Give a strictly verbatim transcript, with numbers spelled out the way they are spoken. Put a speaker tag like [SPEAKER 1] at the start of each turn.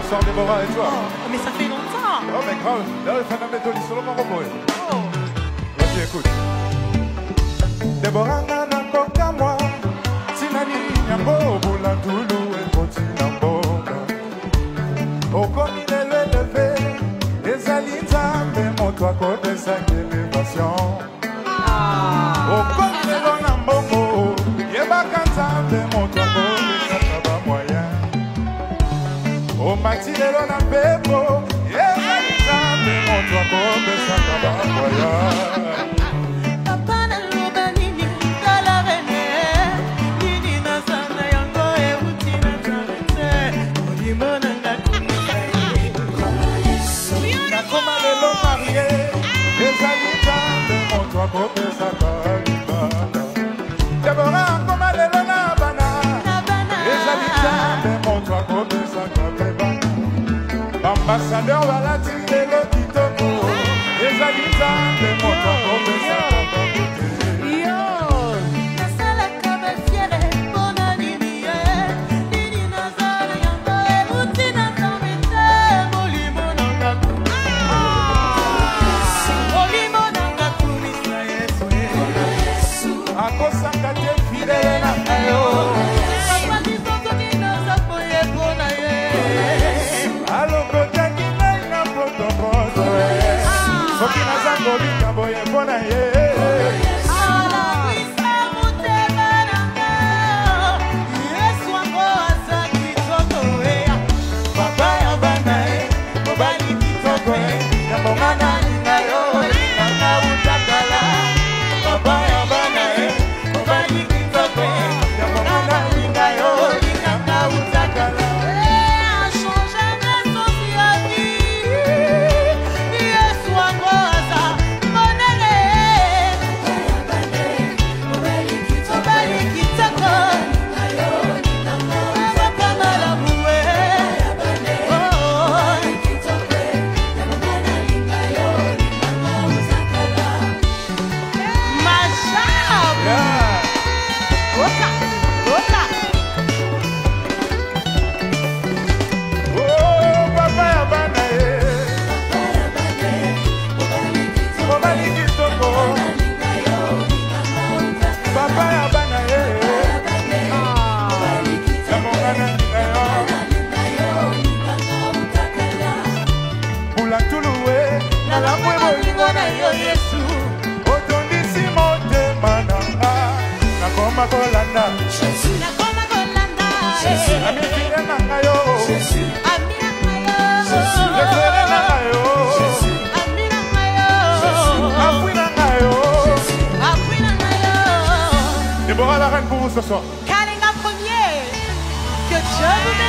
[SPEAKER 1] soir, Déborah et toi.
[SPEAKER 2] Oh, mais ça fait longtemps.
[SPEAKER 1] Oh, mais grave. Là, il fait un méthode solo mon repos.
[SPEAKER 2] Oh.
[SPEAKER 1] Vas-y, écoute. Déborah, nana, coca, moi. Sinani, nyambo, boula, toulou, et poti, nambo. Au commis, le levé. Les alitas, mais mon toit, côté, cinq élévations. Au commis, le nambo. Yeba, kanta, mais mon toit, côté, cinq élévations. O mati de lo na pepo, yeba litambe moto akobe saka baboya.
[SPEAKER 2] Papa na loba nini, tala rene, nini na sana yango e uti na tarete, molimo na nga kumikaye.
[SPEAKER 1] Na koma lelo marie, yeba litambe moto akobe saka libana. Déborah koma lelo na bana, yeba litambe moto akobe saka libana. Ambassadeur Valati de l'Okitoko, les habitants de mon temps de sa
[SPEAKER 2] yo, nasala kaba fiere, bona nini e, nini nazala yango e, uti na tamete, molimo nanga kumisa. Molimo nanga kumisa Yesu.
[SPEAKER 1] Akosaka te fidèle na kayo.
[SPEAKER 2] Papa disoko nina zapoye bona ye.
[SPEAKER 1] Aloko taki na ina protocole. Soki na zango bika boye bona ye.
[SPEAKER 2] Ala wisa mutema nanga, Yesu wango asa kitoko wea.
[SPEAKER 1] Papa ya bana e, mobali kitoko e. Ya mongana linga yo, linga utakala. Papa ya bana e, mobali kitoko e. Ya mongana linga yo, linga utakala. Kolanda,
[SPEAKER 2] Jésus, na koma kolanda, Jésus,
[SPEAKER 1] ami fide nangayo,
[SPEAKER 2] Jésus, ami nangayo,
[SPEAKER 1] Jésus, lefere nangayo,
[SPEAKER 2] Jésus, ami nangayo,
[SPEAKER 1] Jésus, apui nangayo,
[SPEAKER 2] Jésus, apui nangayo.
[SPEAKER 1] Déborah la reine pour vous ce soir.
[SPEAKER 2] Kalinga premier, que Dieu vous bénisse.